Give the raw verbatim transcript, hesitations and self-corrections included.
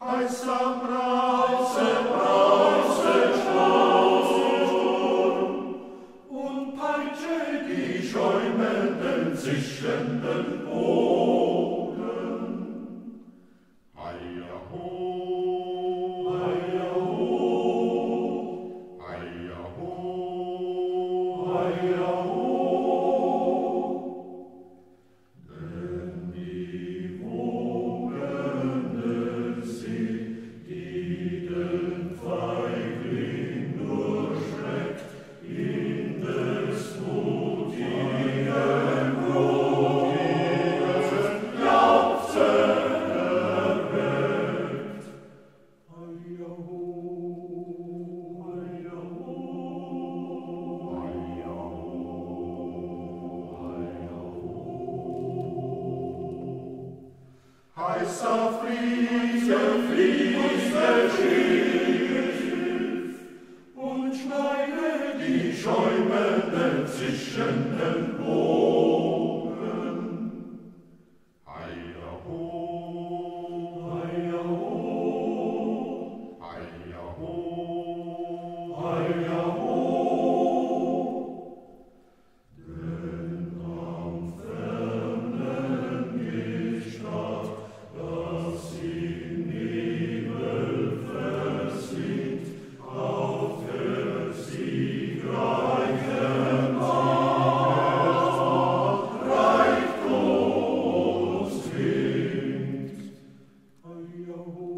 Heißer Brause, Brause, Sturm, und peitsche die schäumenden, sischenden Boden. Heia ho, heia ho, heia ho, heia ho. Denn die wogende See, die den Feigling nur schreckt, in des mutigen Blutes Jauchzen erweckt. Heia ho, heia ho, heia ho, heia ho. Heißer Friese, Friese, Schiff, und schneide die schäumenden, zischenden Bogen. Heia ho, heia ho, heia ho, heia ho. Denn am fernen Gestad, das in Nebel versinkt, auf der siegreichen Macht reicht uns winkt. Heia ho,